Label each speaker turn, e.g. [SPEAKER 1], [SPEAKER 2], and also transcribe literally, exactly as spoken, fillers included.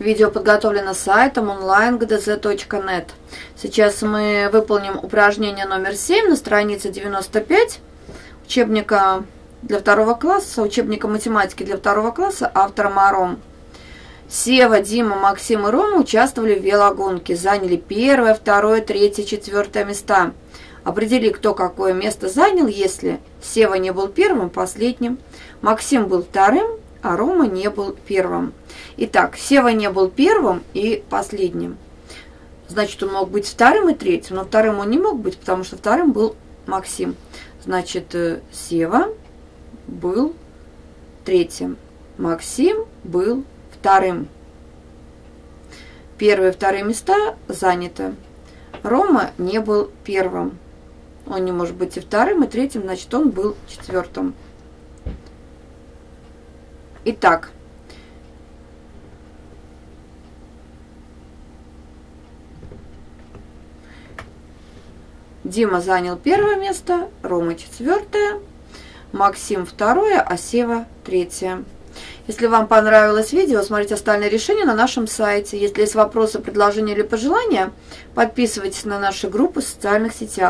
[SPEAKER 1] Видео подготовлено сайтом онлайн точка джи ди зет точка нет. Сейчас мы выполним упражнение номер семь на странице девяносто пять учебника для второго класса, учебника математики для второго класса, автора Маром. Сева, Дима, Максим и Рома участвовали в велогонке, заняли первое, второе, третье, четвертое места. Определи, кто какое место занял, если Сева не был первым, последним, Максим был вторым, а Рома не был первым. Итак, Сева не был первым и последним. Значит, он мог быть вторым и третьим, но вторым он не мог быть, потому что вторым был Максим. Значит, Сева был третьим, Максим был вторым. Первые и вторые места заняты. Рома не был первым. Он не может быть и вторым, и третьим, значит, он был четвертым. Итак, Дима занял первое место, Рома четвертое, Максим второе, а Сева третье. Если вам понравилось видео, смотрите остальные решения на нашем сайте. Если есть вопросы, предложения или пожелания, подписывайтесь на наши группы в социальных сетях.